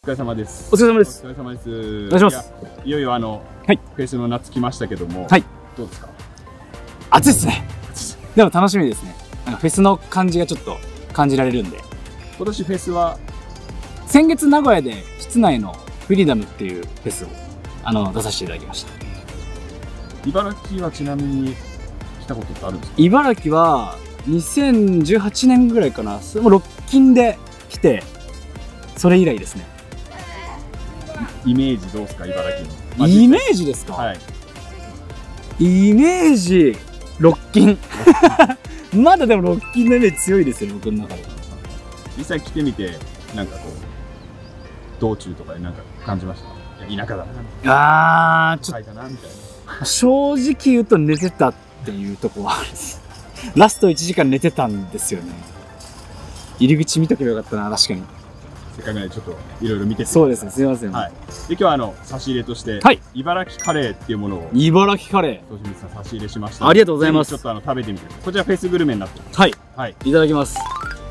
お疲れ様です。 お疲れ様です。 お疲れ様です。 お願いします。 いよいよはい、 フェスの夏来ましたけども、 はい、 どうですか？ 暑いですね。でも楽しみですね。なんかフェスの感じがちょっと感じられるんで。 今年フェスは先月名古屋で室内のフリーダムっていうフェスを出させていただきました。 茨城はちなみに来たことってあるんですか？ 茨城は2018年ぐらいかな。それもロッキンで来て、それ以来ですね。 イメージどうですか、茨城の？ イメージですか？ はい。 イメージロッキンまだでもロッキンのイメージ強いですよ、僕の中で。 実際来てみて、なんかこう道中とかでなんか感じました？いや、田舎だな、 ちょっだなみたいと正直言うと寝てたっていうところはあるんです。ラスト1時間寝てたんですよね。入り口見とけばよかったな、確かに。 せっかくね、ちょっといろいろ見てて。 そうですね、すみません。 はい。で、今日は差し入れとして、 はい、 茨城カレーっていうものを、 茨城カレー、 としみさん差し入れしました。 ありがとうございます。 ちょっと食べてみて。こちらフェスグルメになってます。 はい。 はい。 いただきます。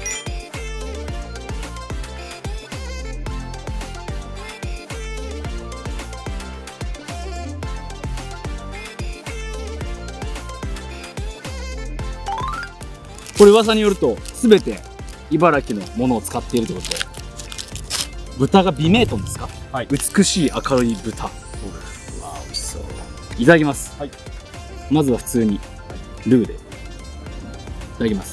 これ噂によると、すべて茨城のものを使っているということで、豚が美名豚ですか？はい。美しい明るい豚。そうです。わあ、美味しそう。いただきます。はい。まずは普通にルーでいただきます。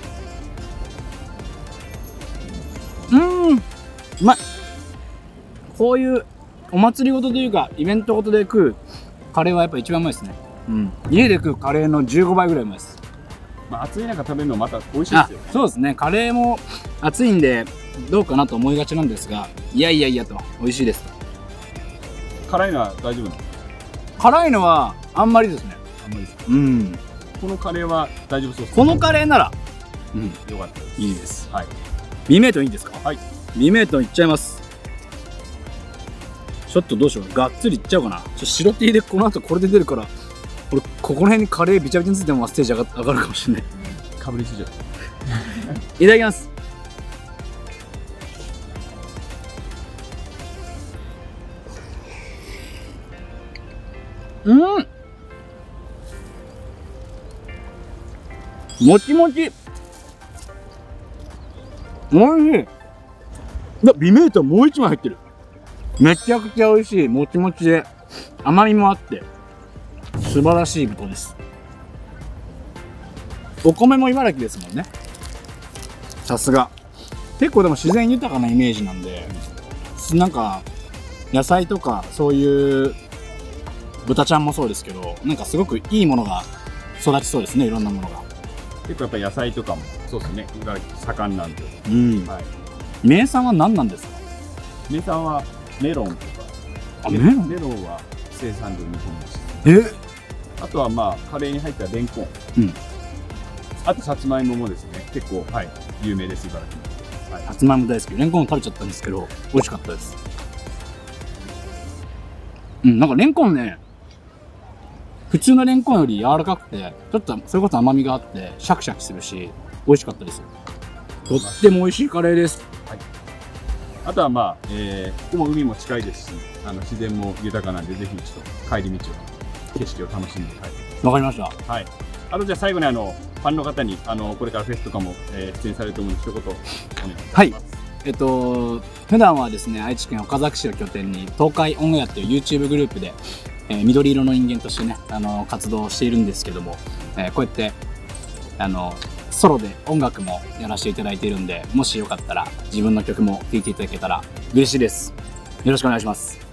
うまい。こういうお祭りごとというかイベントごとで食うカレーはやっぱ一番うまいですね。うん。家で食うカレーの15倍ぐらいうまいです。まあ、暑い中食べるのまた美味しいですよ。そうですね。カレーも暑いんでどうかなと思いがちなんですが、いやいやいやと美味しいですと。 辛いのは大丈夫なの？ 辛いのはあんまりですね。 あんまりですか？ うん。 このカレーは大丈夫そうですか？ このカレーなら、 よかったです。 いいです。 はい。 美名豚いいですか？ はい。 美名豚いっちゃいます。ちょっとどうしよう。がっつりいっちゃおうかな。白 T でこの後これで出るから。これここら辺にカレーびちゃびちゃについてもステージ上がるかもしれない。 かぶりついちゃう。 いただきます。もちもち。おいしい。美名豚もう一枚入ってる。めちゃくちゃ美味しい。もちもちで甘みもあって素晴らしい豚です。お米も茨城ですもんね。さすが。結構でも自然豊かなイメージなんで、なんか野菜とかそういう豚ちゃんもそうですけど、なんかすごくいいものが育ちそうですね。いろんなものが。結構やっぱり野菜とかもそうですね。茨城盛んなんで。 はい。名産は何なんですか？ 名産はメロンとか。メロンは生産量日本一。あとはまあカレーに入ったレンコン。あとさつまいももですね。結構有名です、茨城。さつまいも大好き。レンコン食べちゃったんですけど美味しかったです。なんかレンコンね、普通のレンコンより柔らかくて、ちょっとそれこそ甘みがあってシャキシャキするし美味しかったです。とっても美味しいカレーです。あとはまあ、ここも海も近いですし、自然も豊かなんで、ぜひちょっと帰り道を、景色を楽しんで帰ってください。わかりました。はい。あとじゃあ最後にファンの方にこれからフェスとかも、出演されると思うので、一言お願いします。はい。普段はですね、愛知県岡崎市を拠点に、東海オンエアっていう YouTube グループで、緑色の人間としてね、活動しているんですけども、こうやって、ソロで音楽もやらせていただいているんで、もしよかったら自分の曲も聴いていただけたら嬉しいです。よろしくお願いします。